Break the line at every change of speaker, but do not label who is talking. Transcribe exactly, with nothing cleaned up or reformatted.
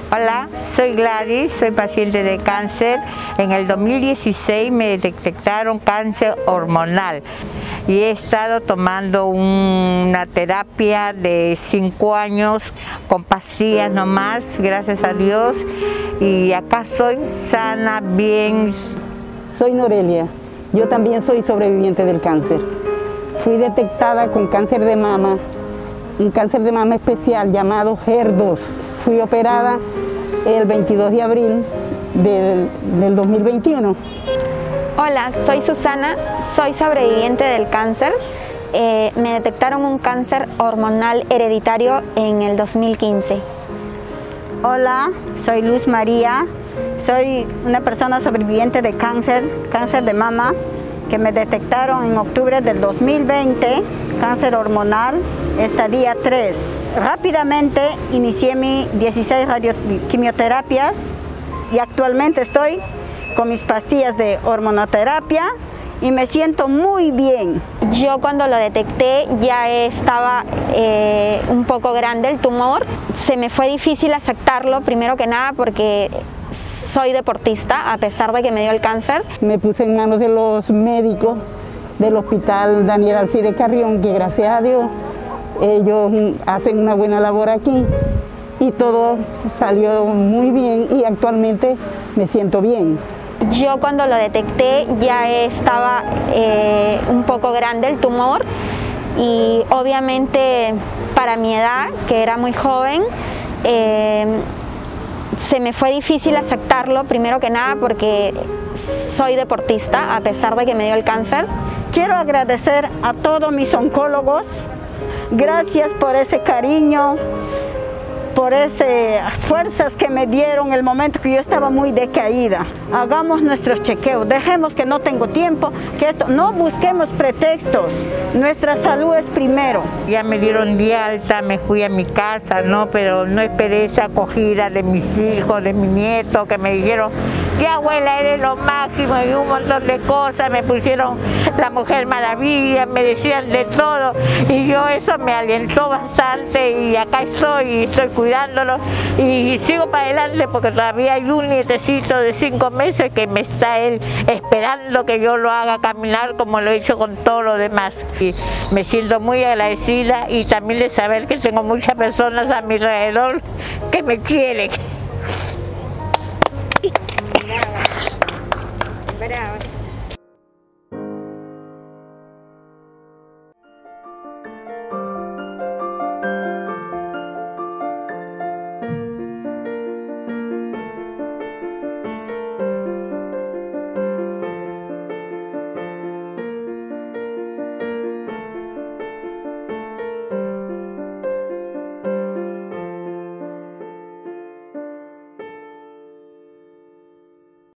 Hola, soy Gladys, soy paciente de cáncer. En el dos mil dieciséis me detectaron cáncer hormonal y he estado tomando una terapia de cinco años con pastillas nomás, gracias a Dios, y acá estoy sana, bien.
Soy Norelia, yo también soy sobreviviente del cáncer. Fui detectada con cáncer de mama, un cáncer de mama especial llamado H E R dos. Fui operada el veintidós de abril del, del dos mil veintiuno.
Hola, soy Susana, soy sobreviviente del cáncer. Eh, me detectaron un cáncer hormonal hereditario en el dos mil quince.
Hola, soy Luz María, soy una persona sobreviviente de cáncer, cáncer de mama, que me detectaron en octubre del dos mil veinte, cáncer hormonal, estadia tres. Rápidamente inicié mis dieciséis radioquimioterapias y actualmente estoy con mis pastillas de hormonoterapia y me siento muy bien.
Yo cuando lo detecté ya estaba eh, un poco grande el tumor. Se me fue difícil aceptarlo, primero que nada porque soy deportista, a pesar de que me dio el cáncer.
Me puse en manos de los médicos del Hospital Daniel Alcide Carrión, que gracias a Dios ellos hacen una buena labor aquí y todo salió muy bien y actualmente me siento bien.
Yo cuando lo detecté ya estaba eh, un poco grande el tumor y obviamente para mi edad, que era muy joven, eh, se me fue difícil aceptarlo, primero que nada porque soy deportista, a pesar de que me dio el cáncer.
Quiero agradecer a todos mis oncólogos, gracias por ese cariño, por esas fuerzas que me dieron el momento que yo estaba muy decaída. Hagamos nuestros chequeos, dejemos que no tengo tiempo, que esto, no busquemos pretextos, nuestra salud es primero.
Ya me dieron de alta, me fui a mi casa, ¿no? Pero no esperé esa acogida de mis hijos, de mi nieto, que me dijeron, que abuela, eres lo máximo, y un montón de cosas, me pusieron la Mujer Maravilla, me decían de todo, y yo eso me alentó bastante, y acá estoy, y estoy cuidándolo, y sigo para adelante porque todavía hay un nietecito de cinco meses que me está él esperando que yo lo haga caminar como lo he hecho con todo lo demás. Y me siento muy agradecida y también de saber que tengo muchas personas a mi alrededor que me quieren.
Bravo.